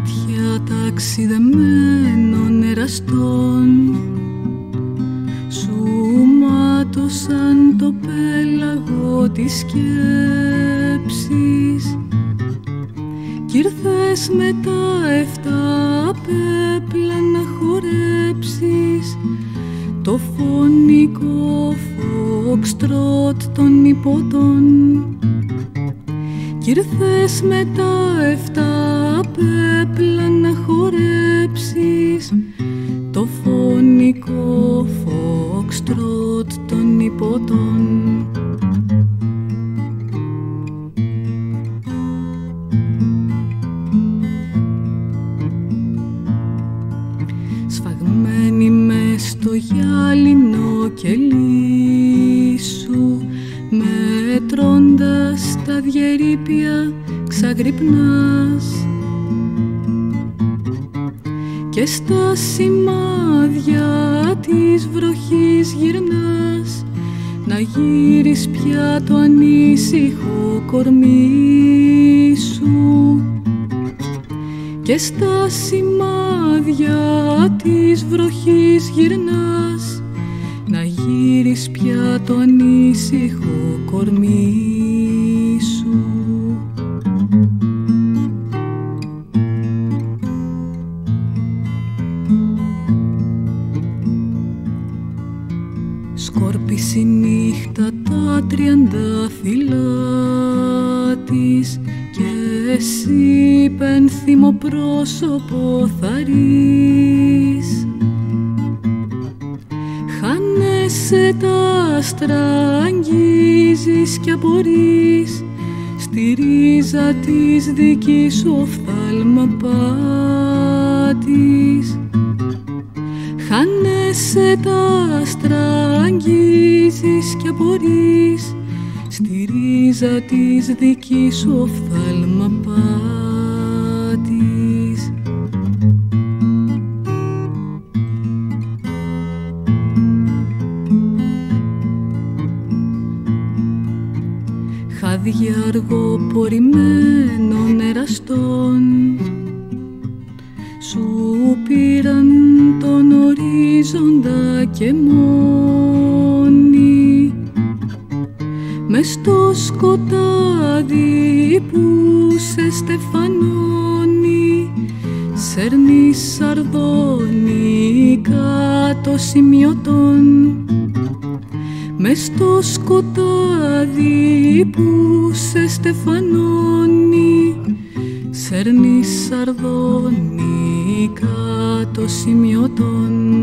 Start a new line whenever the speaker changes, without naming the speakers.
μάτια ταξιδεμένων εραστών σου μάτωσαν το πέλαγο της σκέψης κι ήρθες με τα 7 πέπλα να χορέψεις το φωνικό φοξτρότ των υπότων κι ήρθες με τα 7 πέπλα να χορέψεις το φωνικό φοξτρότ των υπότων. Σφαγμένη μες στο γυάλινο κελί σου μετρώντας τα διερείπια ξαγρυπνάς και στα σημάδια της βροχής γυρνάς να γύρεις πια το ανήσυχο κορμί σου και στα σημάδια της βροχής γυρνάς να γύρεις πια το ανήσυχο κορμί σου. Σκόρπισε η νύχτα τα 30 φύλλα της και εσύ πένθυμο πρόσωπο θαρείς. Χάνεσαι τα άστρα, αγγίζεις κι απορείς στη ρίζα της δικής σου οφθάλμα πάτης. Χάνεσαι τα άστρα, αγγίζεις κι απορείς στη ρίζα της δικής σου οφθάλμα πάτης. Χάδια αργοπορημένων εραστών σου πήραν τον ορίζοντα και μόνοι μες στο σκοτάδι που σε στεφανώνει σέρνεις σαρδόνι κάτω σημειωτών μες στο σκοτάδι που σε στεφανώνει σέρνεις σαρδόνι κάτω σημειωτών.